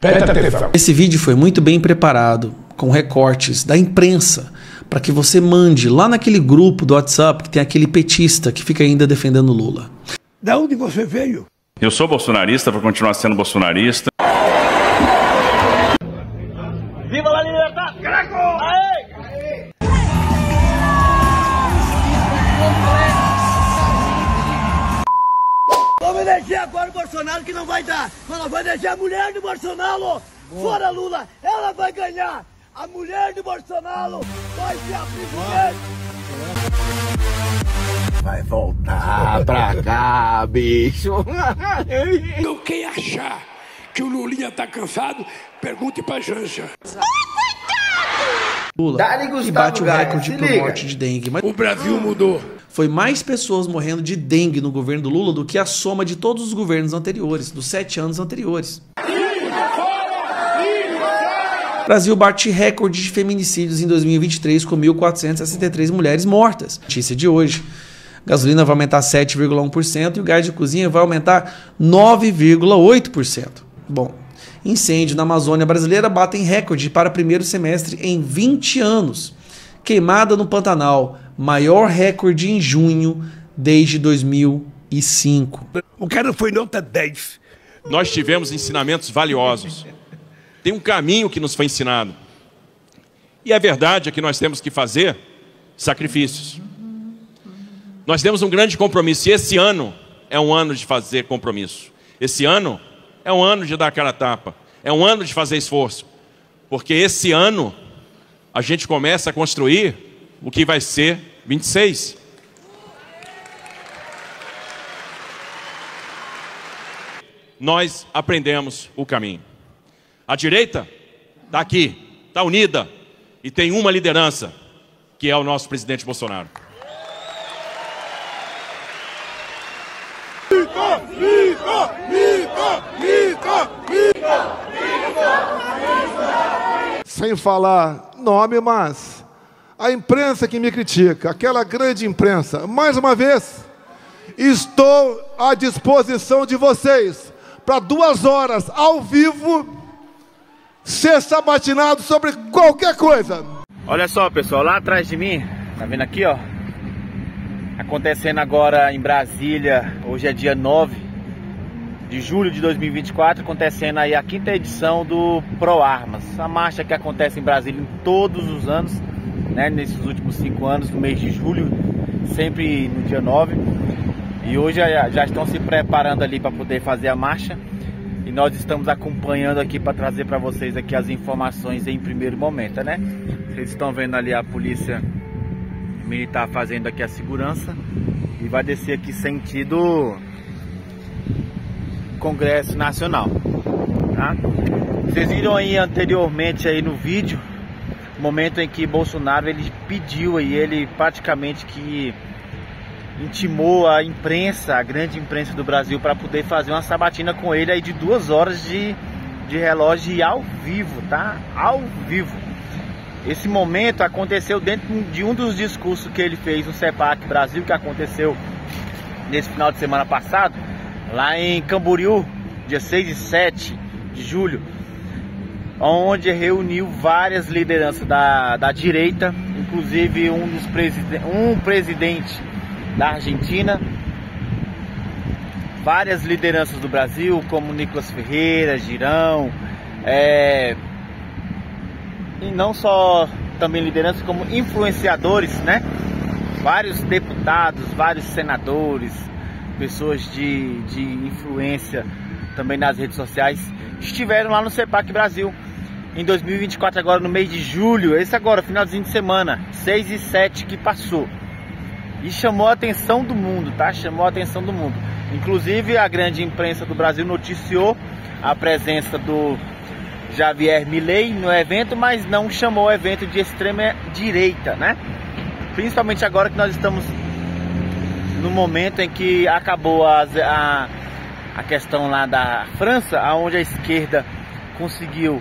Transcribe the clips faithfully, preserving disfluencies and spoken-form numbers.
Presta atenção. Esse vídeo foi muito bem preparado, com recortes da imprensa, para que você mande lá naquele grupo do WhatsApp que tem aquele petista que fica ainda defendendo Lula. Da onde você veio? Eu sou bolsonarista, vou continuar sendo bolsonarista. Viva a liberdade! Caraca! Aê! Vamos eleger agora o Bolsonaro que não vai dar. Mas nós vamos eleger a mulher do Bolsonaro. Fora Lula, ela vai ganhar. A mulher do Bolsonaro vai ser a presidente. Vai voltar pra cá, bicho. Então quem achar que o Lulinha tá cansado, pergunte pra Janja. Lula que bate o recorde por morte de dengue. Mas o Brasil mudou. Foi mais pessoas morrendo de dengue no governo do Lula do que a soma de todos os governos anteriores, dos sete anos anteriores. O Brasil bate recorde de feminicídios em dois mil e vinte e três com mil quatrocentas e sessenta e três mulheres mortas. Notícia de hoje. Gasolina vai aumentar sete vírgula um por cento e o gás de cozinha vai aumentar nove vírgula oito por cento. Bom, incêndio na Amazônia brasileira batem recorde para primeiro semestre em vinte anos. Queimada no Pantanal, maior recorde em junho desde dois mil e cinco. O cara foi nota dez. Nós tivemos ensinamentos valiosos. Tem um caminho que nos foi ensinado. E a verdade é que nós temos que fazer sacrifícios. Nós temos um grande compromisso. E esse ano é um ano de fazer compromisso. Esse ano é um ano de dar cara a tapa. É um ano de fazer esforço. Porque esse ano a gente começa a construir o que vai ser vinte e seis. Nós aprendemos o caminho. A direita está aqui, está unida e tem uma liderança, que é o nosso presidente Bolsonaro. Mica, mica, mica, mica, mica. Sem falar nome, mas a imprensa que me critica, aquela grande imprensa, mais uma vez, estou à disposição de vocês para duas horas ao vivo ser sabatinado sobre qualquer coisa. Olha só, pessoal, lá atrás de mim, tá vendo aqui, ó? Acontecendo agora em Brasília, hoje é dia nove de julho de dois mil e vinte e quatro, acontecendo aí a quinta edição do ProArmas, a marcha que acontece em Brasília em todos os anos, né, nesses últimos cinco anos, no mês de julho, sempre no dia nove. E hoje já, já estão se preparando ali para poder fazer a marcha. E nós estamos acompanhando aqui para trazer para vocês aqui as informações em primeiro momento, né? Vocês estão vendo ali a polícia militar fazendo aqui a segurança e vai descer aqui sentido Congresso Nacional, tá? Vocês viram aí anteriormente aí no vídeo o momento em que Bolsonaro ele pediu aí, ele praticamente que intimou a imprensa, a grande imprensa do Brasil, para poder fazer uma sabatina com ele aí de duas horas de, de relógio e ao vivo, tá? Ao vivo. Esse momento aconteceu dentro de um dos discursos que ele fez no CEPAC Brasil, que aconteceu nesse final de semana passado, lá em Camboriú, dia seis e sete de julho, onde reuniu várias lideranças da, da direita, inclusive um dos preside um presidente da Argentina, várias lideranças do Brasil, como Nicolas Ferreira, Girão, é, e não só também lideranças, como influenciadores, né? Vários deputados, vários senadores, pessoas de, de influência também nas redes sociais, estiveram lá no CEPAC Brasil em dois mil e vinte e quatro, agora no mês de julho, esse agora, finalzinho de semana, seis e sete que passou. E chamou a atenção do mundo, tá? Chamou a atenção do mundo. Inclusive, a grande imprensa do Brasil noticiou a presença do Javier Milei no evento, mas não chamou o evento de extrema direita, né? Principalmente agora que nós estamos no momento em que acabou a, a, a questão lá da França, onde a esquerda conseguiu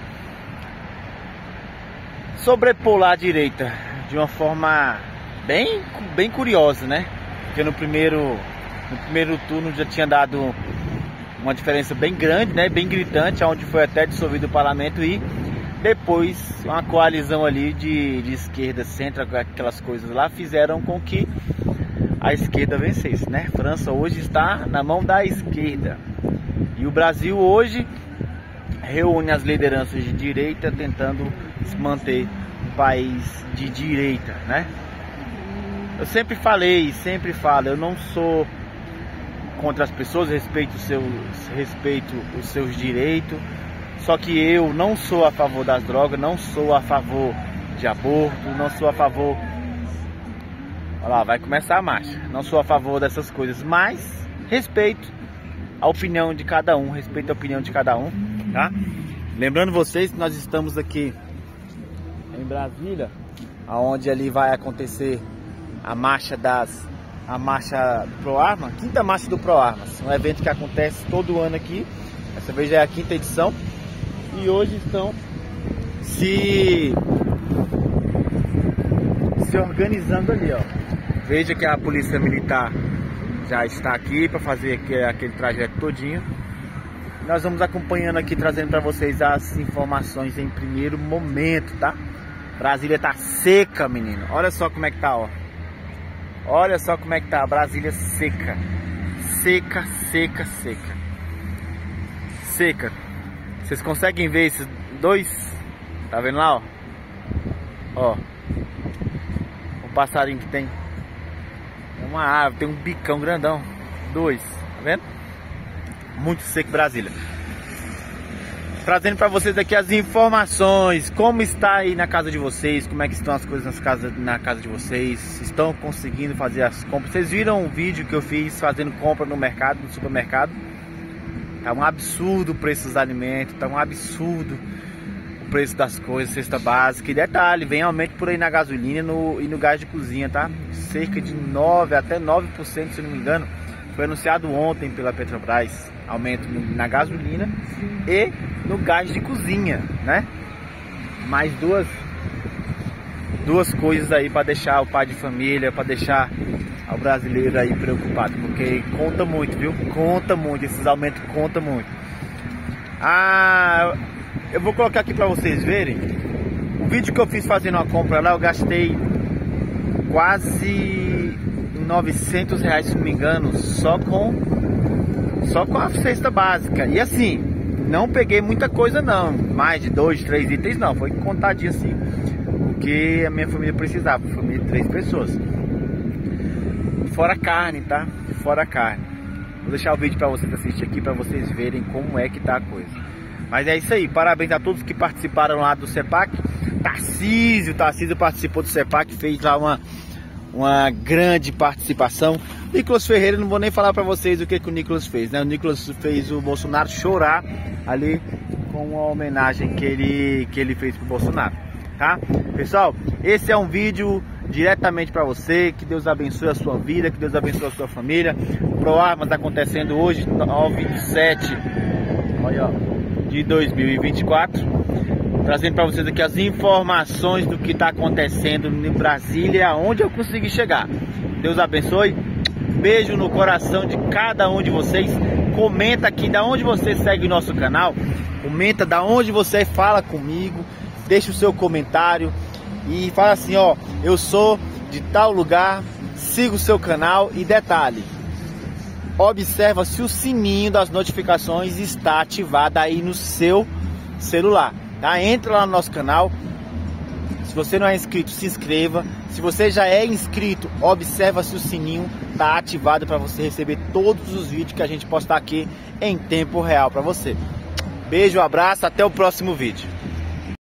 sobrepor lá a direita de uma forma bem, bem curiosa, né? Porque no primeiro, no primeiro turno já tinha dado uma diferença bem grande, né, bem gritante, onde foi até dissolvido o parlamento e depois uma coalizão ali de, de esquerda, centro, aquelas coisas lá, fizeram com que a esquerda vencesse, né? França hoje está na mão da esquerda e o Brasil hoje reúne as lideranças de direita tentando se manter um país de direita, né? Eu sempre falei, sempre falo, eu não sou contra as pessoas, respeito os seus, respeito os seus direitos, só que eu não sou a favor das drogas, não sou a favor de aborto, não sou a favor... Olha lá, vai começar a marcha. Não sou a favor dessas coisas, mas respeito a opinião de cada um, respeito a opinião de cada um, tá? Lembrando vocês que nós estamos aqui em Brasília, aonde ali vai acontecer a marcha das a marcha do Proarma, quinta marcha do Proarmas, um evento que acontece todo ano aqui. Essa vez já é a quinta edição e hoje estão se se organizando ali, ó. Veja que a polícia militar já está aqui para fazer aquele, aquele trajeto todinho. Nós vamos acompanhando aqui, trazendo para vocês as informações em primeiro momento, tá? Brasília tá seca, menino. Olha só como é que tá, ó. Olha só como é que tá, Brasília seca. Seca, seca, seca. Seca. Vocês conseguem ver esses dois? Tá vendo lá, ó? Ó. O passarinho que tem. É uma árvore, tem um bicão grandão. Dois, tá vendo? Muito seco Brasília. Trazendo para vocês aqui as informações. Como está aí na casa de vocês? Como é que estão as coisas nas casas, na casa de vocês? Estão conseguindo fazer as compras? Vocês viram o vídeo que eu fiz fazendo compra no mercado, no supermercado? Tá um absurdo o preço dos alimentos. Tá um absurdo o preço das coisas, cesta básica. E detalhe, vem aumento por aí na gasolina no, e no gás de cozinha, tá? Cerca de nove até nove por cento, se não me engano. Foi anunciado ontem pela Petrobras. Aumento na gasolina e no gás de cozinha, né? Mais duas duas coisas aí para deixar o pai de família, para deixar o brasileiro aí preocupado, porque conta muito, viu? Conta muito, esses aumentos contam muito. Ah, eu vou colocar aqui para vocês verem o vídeo que eu fiz fazendo uma compra lá. Eu gastei quase novecentos reais, se não me engano, só com Só com a cesta básica. E assim, não peguei muita coisa não. Mais de dois, três itens não. Foi contadinho assim. Porque a minha família precisava. Família de três pessoas. Fora carne, tá? Fora carne. Vou deixar o vídeo pra vocês assistirem aqui, pra vocês verem como é que tá a coisa. Mas é isso aí. Parabéns a todos que participaram lá do CEPAC. Tarcísio, Tarcísio participou do CEPAC. Fez lá uma... uma grande participação. Nicolas Ferreira, não vou nem falar para vocês o que, que o Nicolas fez, né? O Nicolas fez o Bolsonaro chorar ali com a homenagem que ele, que ele fez pro Bolsonaro, tá? Pessoal, esse é um vídeo diretamente para você. Que Deus abençoe a sua vida, que Deus abençoe a sua família. O Proarmas tá acontecendo hoje, nove de sete de dois mil e vinte e quatro. Trazendo para vocês aqui as informações do que está acontecendo em Brasília, aonde eu consegui chegar. Deus abençoe. Beijo no coração de cada um de vocês. Comenta aqui da onde você segue o nosso canal. Comenta da onde você fala comigo. Deixa o seu comentário e fala assim, ó, eu sou de tal lugar, siga o seu canal. E detalhe, observa se o sininho das notificações está ativado aí no seu celular. Tá? Entra lá no nosso canal. Se você não é inscrito, se inscreva. Se você já é inscrito, observa se o sininho está ativado para você receber todos os vídeos que a gente postar aqui em tempo real para você. Beijo, abraço, até o próximo vídeo.